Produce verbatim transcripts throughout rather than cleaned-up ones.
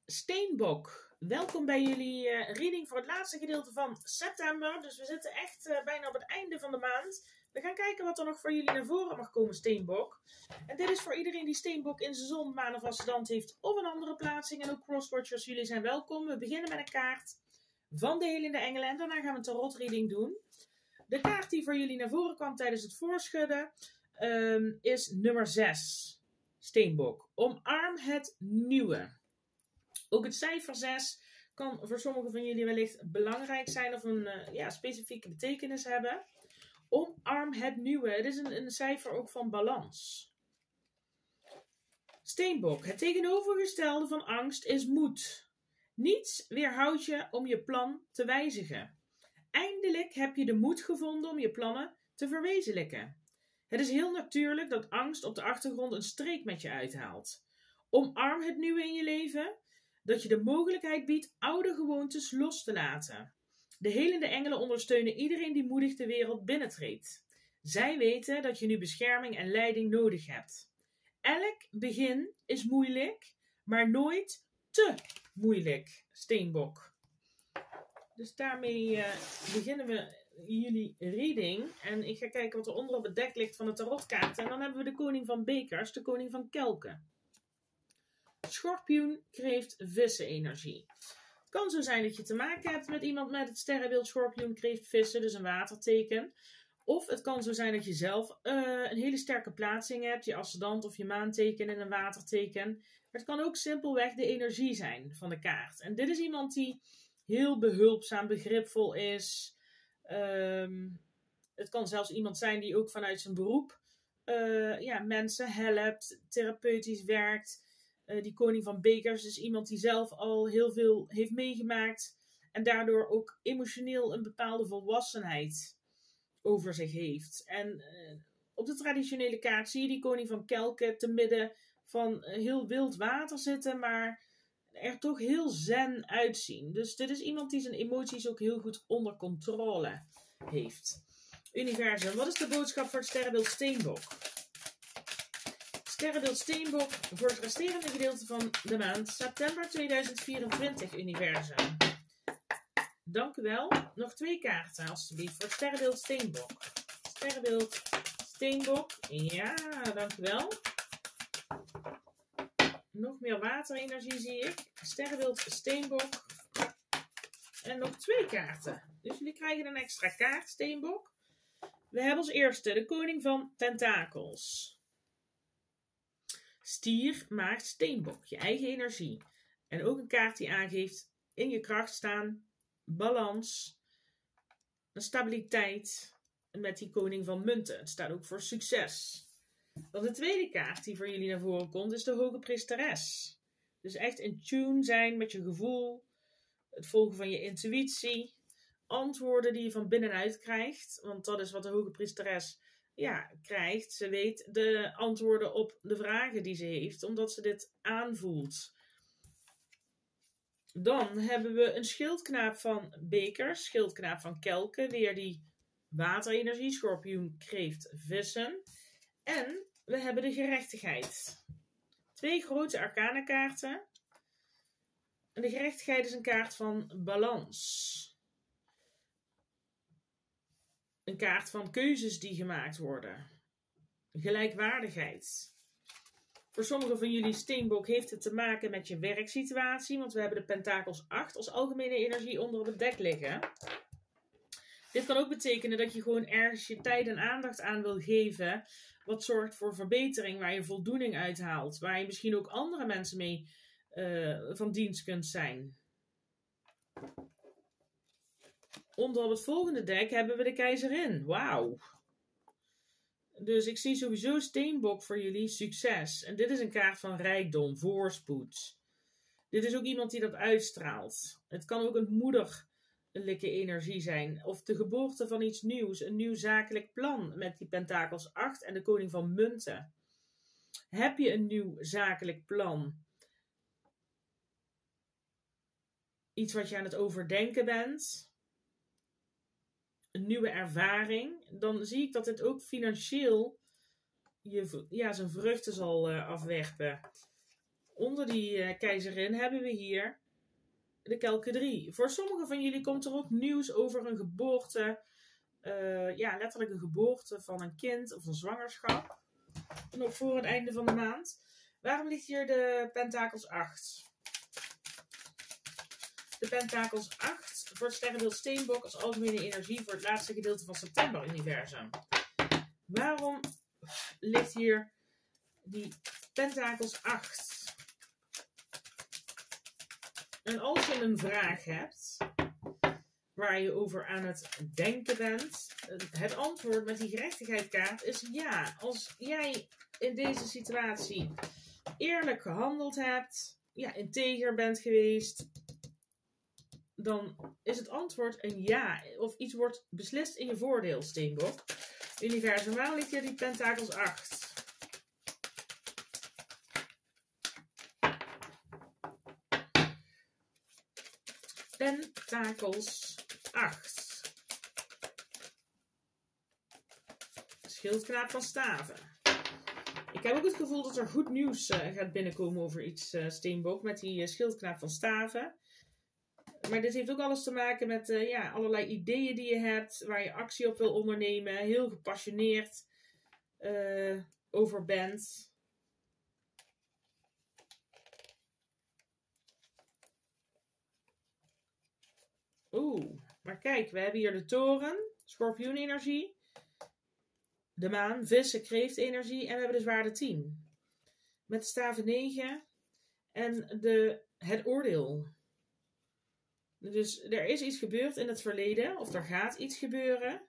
Steenbok, welkom bij jullie uh, reading voor het laatste gedeelte van september. Dus we zitten echt uh, bijna op het einde van de maand. We gaan kijken wat er nog voor jullie naar voren mag komen, Steenbok. En dit is voor iedereen die Steenbok in zijn zon, maan of ascendant heeft of een andere plaatsing. En ook crosswatchers, jullie zijn welkom. We beginnen met een kaart van de helende engelen en daarna gaan we een tarot reading doen. De kaart die voor jullie naar voren kwam tijdens het voorschudden um, is nummer zes. Steenbok, omarm het nieuwe. Ook het cijfer zes kan voor sommigen van jullie wellicht belangrijk zijn of een uh, ja, specifieke betekenis hebben. Omarm het nieuwe. Het is een, een cijfer ook van balans. Steenbok, het tegenovergestelde van angst is moed. Niets weerhoudt je om je plan te wijzigen. Eindelijk heb je de moed gevonden om je plannen te verwezenlijken. Het is heel natuurlijk dat angst op de achtergrond een streek met je uithaalt. Omarm het nieuwe in je leven, dat je de mogelijkheid biedt oude gewoontes los te laten. De helende engelen ondersteunen iedereen die moedig de wereld binnentreedt. Zij weten dat je nu bescherming en leiding nodig hebt. Elk begin is moeilijk, maar nooit te moeilijk, Steenbok. Dus daarmee uh, beginnen we jullie reading. En ik ga kijken wat er onder op het dek ligt van de tarotkaarten. En dan hebben we de koning van bekers, de koning van kelken. Schorpioen, kreeft, vissen energie. Het kan zo zijn dat je te maken hebt met iemand met het sterrenbeeld schorpioen, kreeft, vissen, dus een waterteken. Of het kan zo zijn dat je zelf uh, een hele sterke plaatsing hebt, je ascendant of je maanteken in een waterteken. Maar het kan ook simpelweg de energie zijn van de kaart. En dit is iemand die heel behulpzaam, begripvol is. Um, het kan zelfs iemand zijn die ook vanuit zijn beroep uh, ja, mensen helpt, therapeutisch werkt. Uh, die koning van bekers is iemand die zelf al heel veel heeft meegemaakt. En daardoor ook emotioneel een bepaalde volwassenheid over zich heeft. En uh, op de traditionele kaart zie je die koning van kelken te midden van uh, heel wild water zitten, maar er toch heel zen uitzien. Dus dit is iemand die zijn emoties ook heel goed onder controle heeft. Universum, wat is de boodschap voor het sterrenbeeld Steenbok? Sterrenbeeld Steenbok voor het resterende gedeelte van de maand september tweeduizend vierentwintig, Universum. Dank u wel. Nog twee kaarten alstublieft voor het sterrenbeeld Steenbok. Sterrenbeeld Steenbok. Ja, dank u wel. Nog meer waterenergie zie ik. Sterrenbeeld Steenbok. En nog twee kaarten. Dus jullie krijgen een extra kaart, Steenbok. We hebben als eerste de koning van tentakels. Stier maakt Steenbok, je eigen energie. En ook een kaart die aangeeft in je kracht staan, balans, een stabiliteit. Met die koning van munten. Het staat ook voor succes. Dan de tweede kaart die voor jullie naar voren komt is de hoge priesteres. Dus echt in tune zijn met je gevoel, het volgen van je intuïtie, antwoorden die je van binnenuit krijgt. Want dat is wat de hoge priesteres ja, krijgt. Ze weet de antwoorden op de vragen die ze heeft, omdat ze dit aanvoelt. Dan hebben we een schildknaap van bekers, schildknaap van kelken, weer die waterenergie, schorpioen, kreeft, vissen. En we hebben de gerechtigheid. Twee grote arcana kaarten. En de gerechtigheid is een kaart van balans. Een kaart van keuzes die gemaakt worden. Gelijkwaardigheid. Voor sommigen van jullie, Steenbok, heeft het te maken met je werksituatie. Want we hebben de pentakels acht als algemene energie onder op het dek liggen. Dit kan ook betekenen dat je gewoon ergens je tijd en aandacht aan wil geven. Wat zorgt voor verbetering, waar je voldoening uithaalt. Waar je misschien ook andere mensen mee uh, van dienst kunt zijn. Onder op het volgende dek hebben we de keizerin. Wauw. Dus ik zie sowieso Steenbok voor jullie succes. En dit is een kaart van rijkdom, voorspoed. Dit is ook iemand die dat uitstraalt. Het kan ook een moederlijke energie zijn. Of de geboorte van iets nieuws. Een nieuw zakelijk plan met die pentakels acht en de koning van munten. Heb je een nieuw zakelijk plan? Iets wat je aan het overdenken bent? Een nieuwe ervaring? Dan zie ik dat dit ook financieel je, ja, zijn vruchten zal uh, afwerpen. onder die uh, keizerin hebben we hier de kelken drie. Voor sommigen van jullie komt er ook nieuws over een geboorte. Uh, ja, letterlijk een geboorte van een kind of een zwangerschap. Nog voor het einde van de maand. Waarom ligt hier de pentakels acht? De pentakels acht voor het sterrenbeeld Steenbok als algemene energie voor het laatste gedeelte van September-universum. Waarom ligt hier die pentakels acht? En als je een vraag hebt waar je over aan het denken bent, het antwoord met die gerechtigheidskaart is ja. Als jij in deze situatie eerlijk gehandeld hebt, ja, integer bent geweest, dan is het antwoord een ja. Of iets wordt beslist in je voordeel, Steenbok. Universum, waarom ligt hier die pentakels acht? Pentakels acht. Schildknaap van staven. Ik heb ook het gevoel dat er goed nieuws uh, gaat binnenkomen over iets, uh, Steenbok, met die uh, schildknaap van staven. Maar dit heeft ook alles te maken met uh, ja, allerlei ideeën die je hebt, waar je actie op wil ondernemen, heel gepassioneerd uh, over bent. Oeh, maar kijk, we hebben hier de toren, schorpioenenergie, de maan, vissen, kreeftenergie en we hebben de zwaarde tien. Met de staven negen en de, het oordeel. Dus er is iets gebeurd in het verleden, of er gaat iets gebeuren.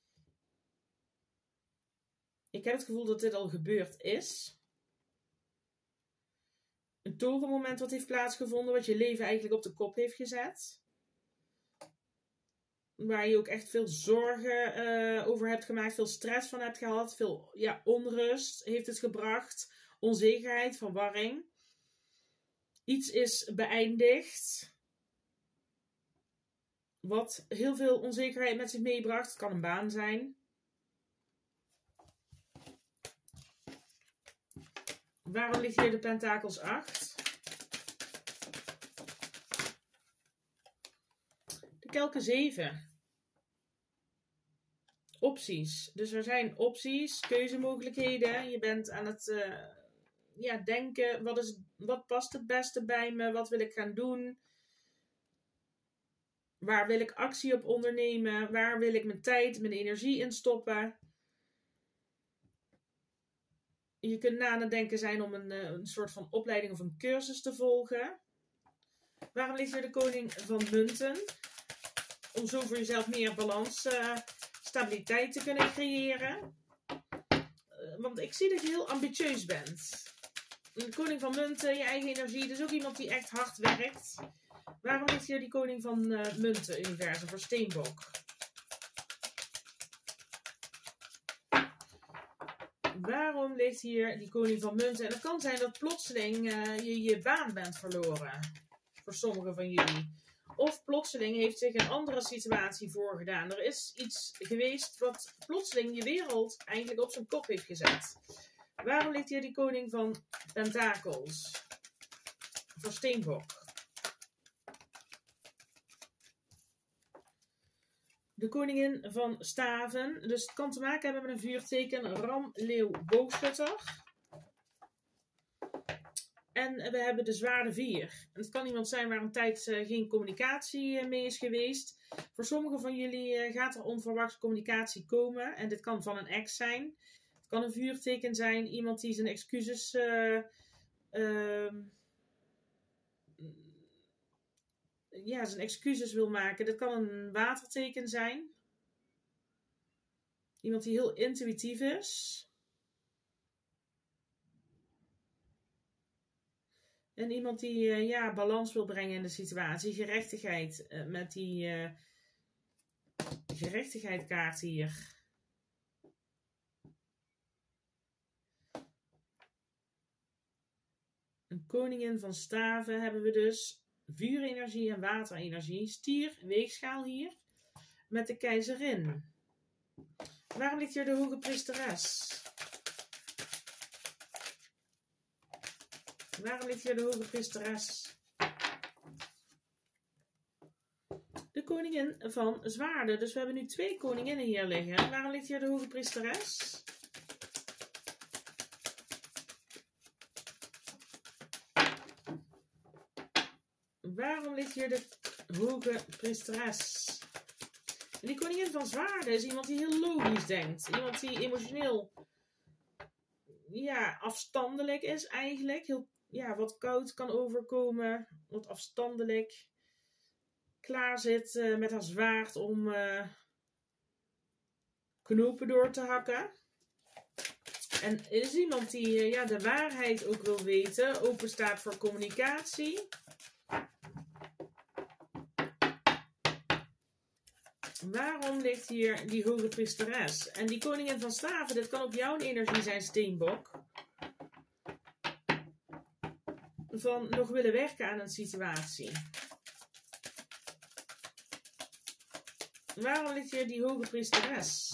Ik heb het gevoel dat dit al gebeurd is. Een torenmoment wat heeft plaatsgevonden, wat je leven eigenlijk op de kop heeft gezet. Waar je ook echt veel zorgen uh, over hebt gemaakt, veel stress van hebt gehad, veel ja, onrust heeft het gebracht, onzekerheid, verwarring. Iets is beëindigd, wat heel veel onzekerheid met zich meebracht. Het kan een baan zijn. Waarom ligt hier de pentakels acht? De kelken zeven. Opties. Dus er zijn opties, keuzemogelijkheden. Je bent aan het uh, ja, denken, wat, is, wat past het beste bij me? Wat wil ik gaan doen? Waar wil ik actie op ondernemen? Waar wil ik mijn tijd, mijn energie in stoppen? Je kunt na aan het denken zijn om een, een soort van opleiding of een cursus te volgen. Waarom ligt hier de koning van munten? Om zo voor jezelf meer balans, uh, stabiliteit te kunnen creëren. Uh, want ik zie dat je heel ambitieus bent. De koning van munten, je eigen energie, dus ook iemand die echt hard werkt. Waarom ligt hier die koning van uh, munten, universum, voor Steenbok? Waarom ligt hier die koning van munten? En het kan zijn dat plotseling uh, je je baan bent verloren. Voor sommigen van jullie. Of plotseling heeft zich een andere situatie voorgedaan. Er is iets geweest wat plotseling je wereld eigenlijk op zijn kop heeft gezet. Waarom ligt hier die koning van pentakels? Voor Steenbok. De koningin van staven. Dus het kan te maken hebben met een vuurteken. Ram, leeuw, boogschutter. En we hebben de zwaarde vier. En het kan iemand zijn waar een tijd uh, geen communicatie uh, mee is geweest. Voor sommigen van jullie uh, gaat er onverwachts communicatie komen. En dit kan van een ex zijn. Het kan een vuurteken zijn. Iemand die zijn excuses... Uh, uh, ja, zijn excuses wil maken. Dit kan een waterteken zijn. Iemand die heel intuïtief is. En iemand die uh, ja, balans wil brengen in de situatie. Gerechtigheid. Uh, met die uh, gerechtigheidskaart hier. Een koningin van staven hebben we dus. Vuurenergie en waterenergie. Stier, weegschaal hier. Met de keizerin. Waarom ligt hier de hoge priesteres? Waarom ligt hier de hoge priesteres? De koningin van zwaarden. Dus we hebben nu twee koninginnen hier liggen. Waarom ligt hier de hoge priesteres? Waarom ligt hier de hoge priesteres? En die koningin van zwaarden is iemand die heel logisch denkt. Iemand die emotioneel ja, afstandelijk is eigenlijk. Heel, ja, wat koud kan overkomen. Wat afstandelijk. Klaar zit uh, met haar zwaard om uh, knopen door te hakken. En is iemand die uh, ja, de waarheid ook wil weten. Open staat voor communicatie. Waarom ligt hier die hoge priesteres? En die koningin van staven, dit kan ook jouw energie zijn, steenbok. Van nog willen werken aan een situatie. Waarom ligt hier die hoge priesteres?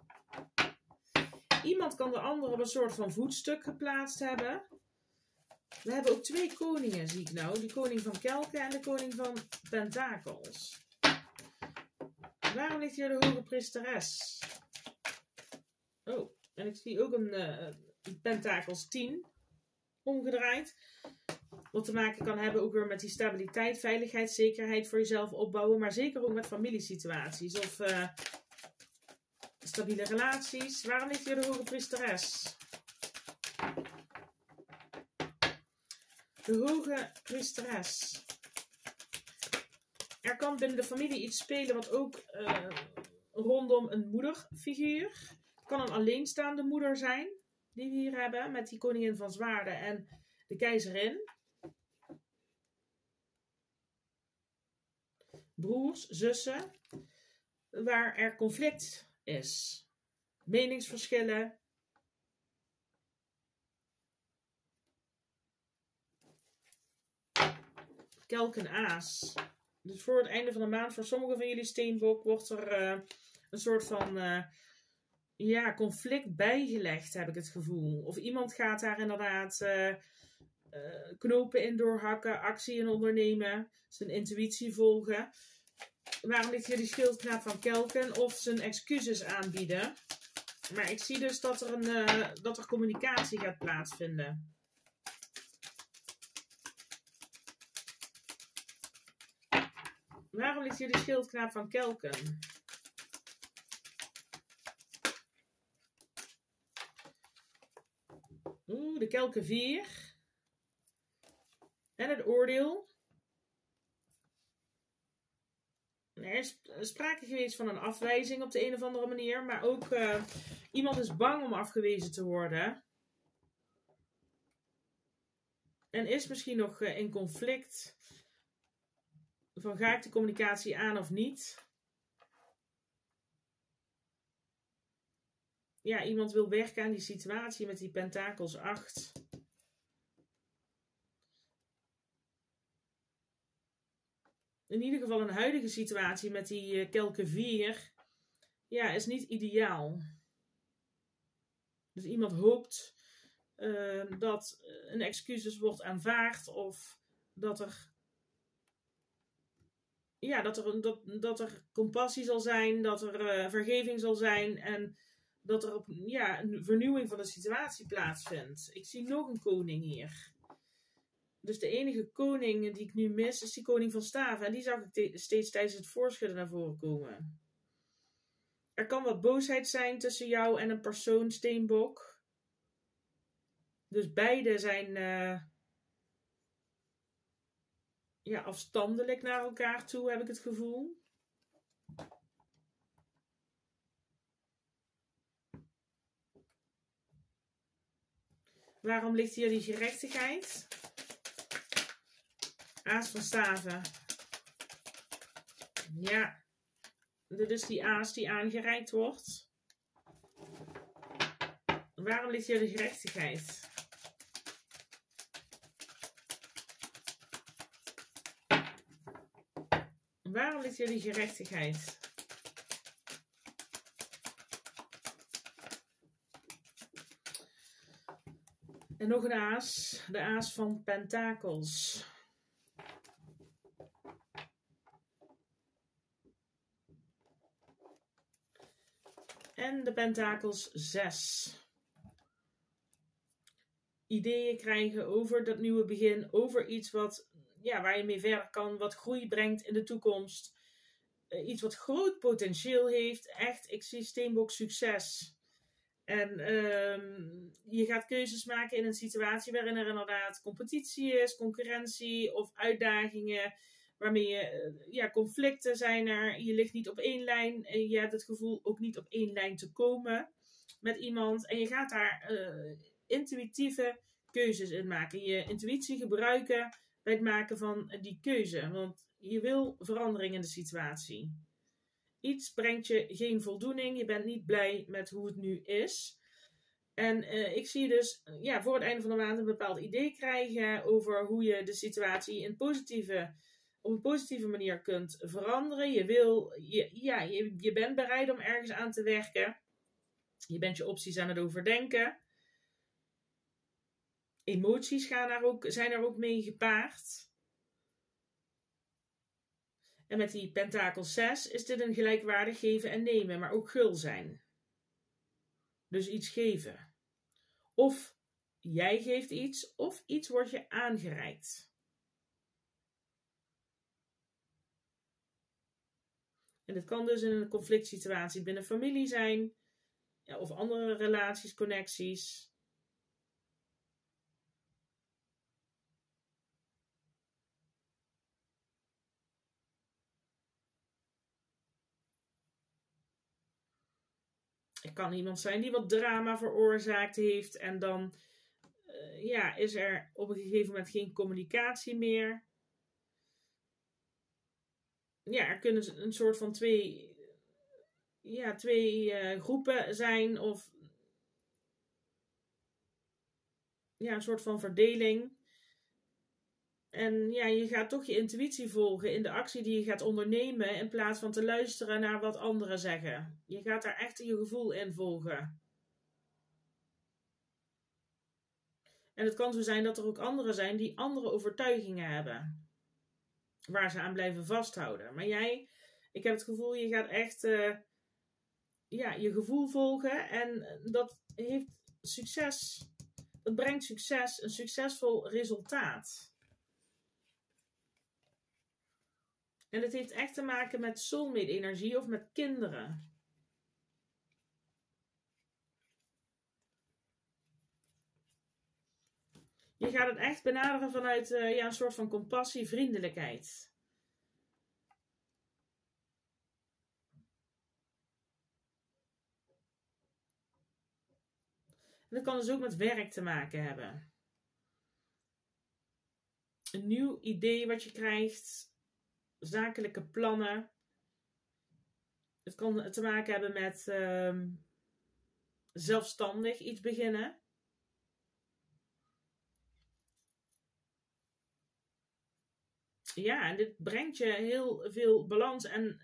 Iemand kan de ander op een soort van voetstuk geplaatst hebben. We hebben ook twee koningen, zie ik nou. Die koning van kelken en de koning van pentakels. Waarom ligt hier de hoge priesteres? Oh, en ik zie ook een uh, pentakels tien omgedraaid. Wat te maken kan hebben ook weer met die stabiliteit, veiligheid, zekerheid voor jezelf opbouwen. Maar zeker ook met familiesituaties of uh, stabiele relaties. Waarom ligt hier de hoge priesteres? De hoge priesteres. Er kan binnen de familie iets spelen wat ook uh, rondom een moederfiguur. Het kan een alleenstaande moeder zijn die we hier hebben met die koningin van zwaarden en de keizerin. Broers, zussen, waar er conflict is. Meningsverschillen. Kelk en aas. Dus voor het einde van de maand, voor sommigen van jullie steenbok, wordt er uh, een soort van uh, ja, conflict bijgelegd, heb ik het gevoel. Of iemand gaat daar inderdaad uh, uh, knopen in doorhakken, actie in ondernemen, zijn intuïtie volgen. Waarom ligt hier die schildknaap van kelken? Of zijn excuses aanbieden. Maar ik zie dus dat er, een, uh, dat er communicatie gaat plaatsvinden. Waarom ligt hier de schildknaap van kelken? Oeh, de kelken vier. En het oordeel. Er is sprake geweest van een afwijzing op de een of andere manier. Maar ook uh, iemand is bang om afgewezen te worden. En is misschien nog uh, in conflict. Van ga ik de communicatie aan of niet? Ja, iemand wil werken aan die situatie met die pentakels acht. In ieder geval een huidige situatie met die uh, kelken vier. Ja, is niet ideaal. Dus iemand hoopt uh, dat een excuses wordt aanvaard. Of dat er... Ja, dat er, dat, dat er compassie zal zijn, dat er uh, vergeving zal zijn en dat er op, ja, een vernieuwing van de situatie plaatsvindt. Ik zie nog een koning hier. Dus de enige koning die ik nu mis is die koning van staven. En die zag ik steeds tijdens het voorschudden naar voren komen. Er kan wat boosheid zijn tussen jou en een persoon, steenbok. Dus beide zijn... Uh, Ja, afstandelijk naar elkaar toe, heb ik het gevoel. Waarom ligt hier die gerechtigheid? Aas van staven. Ja, dit is die aas die aangereikt wordt. Waarom ligt hier de gerechtigheid? Waarom ligt hier die gerechtigheid? En nog een aas. De aas van pentakels. En de pentakels zes. Ideeën krijgen over dat nieuwe begin. Over iets wat, ja, waar je mee verder kan. Wat groei brengt in de toekomst. Uh, iets wat groot potentieel heeft. Echt, ik zie Steenbok succes. En um, je gaat keuzes maken in een situatie waarin er inderdaad competitie is, concurrentie of uitdagingen. Waarmee je, uh, ja, conflicten zijn er. Je ligt niet op één lijn. En je hebt het gevoel ook niet op één lijn te komen met iemand. En je gaat daar uh, intuïtieve keuzes in maken. Je intuïtie gebruiken bij het maken van die keuze. Want je wil verandering in de situatie. Iets brengt je geen voldoening. Je bent niet blij met hoe het nu is. En uh, ik zie dus uh, ja, voor het einde van de maand een bepaald idee krijgen over hoe je de situatie in positieve, op een positieve manier kunt veranderen. Je, wil, je, ja, je, je bent bereid om ergens aan te werken. Je bent je opties aan het overdenken. Emoties gaan er ook, zijn er ook mee gepaard. En met die pentakel zes is dit een gelijkwaardig geven en nemen, maar ook gul zijn. Dus iets geven. Of jij geeft iets, of iets wordt je aangereikt. En dit kan dus in een conflict situatie binnen familie zijn, ja, of andere relaties, connecties. Er kan iemand zijn die wat drama veroorzaakt heeft en dan uh, ja, is er op een gegeven moment geen communicatie meer. Ja, er kunnen een soort van twee, ja, twee uh, groepen zijn of ja, een soort van verdeling. En ja, je gaat toch je intuïtie volgen in de actie die je gaat ondernemen in plaats van te luisteren naar wat anderen zeggen. Je gaat daar echt je gevoel in volgen. En het kan zo zijn dat er ook anderen zijn die andere overtuigingen hebben. Waar ze aan blijven vasthouden. Maar jij, ik heb het gevoel, je gaat echt uh, ja, je gevoel volgen. En dat heeft succes. Dat brengt succes, een succesvol resultaat. En het heeft echt te maken met soulmate energie of met kinderen. Je gaat het echt benaderen vanuit uh, ja, een soort van compassie, vriendelijkheid. En dat kan dus ook met werk te maken hebben. Een nieuw idee wat je krijgt. Zakelijke plannen. Het kan te maken hebben met uh, zelfstandig iets beginnen. Ja, en dit brengt je heel veel balans en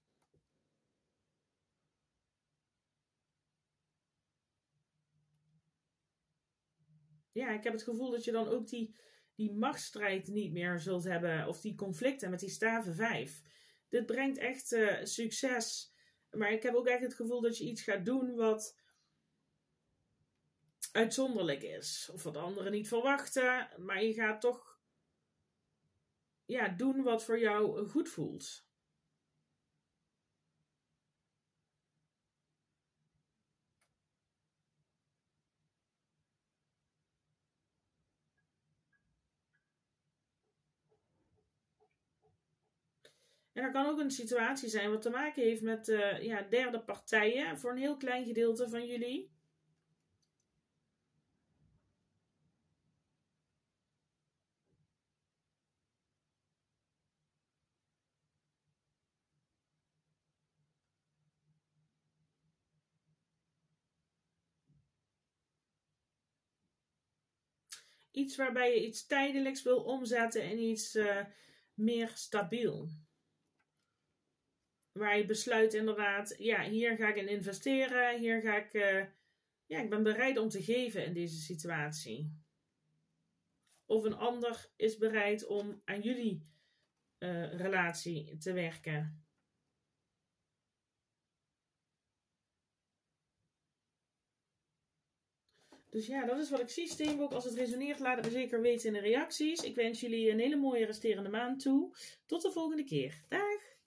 ja, ik heb het gevoel dat je dan ook die, die machtsstrijd niet meer zult hebben. Of die conflicten met die staven vijf. Dit brengt echt uh, succes. Maar ik heb ook echt het gevoel dat je iets gaat doen wat uitzonderlijk is. Of wat anderen niet verwachten. Maar je gaat toch ja, doen wat voor jou goed voelt. En er kan ook een situatie zijn wat te maken heeft met uh, ja, derde partijen. Voor een heel klein gedeelte van jullie. Iets waarbij je iets tijdelijks wil omzetten in iets uh, meer stabiel. Waar je besluit inderdaad, ja, hier ga ik in investeren. Hier ga ik, uh, ja, ik ben bereid om te geven in deze situatie. of een ander is bereid om aan jullie uh, relatie te werken. Dus ja, dat is wat ik zie, Steenbok. Als het resoneert, laat het me zeker weten in de reacties. Ik wens jullie een hele mooie resterende maand toe. Tot de volgende keer. Dag!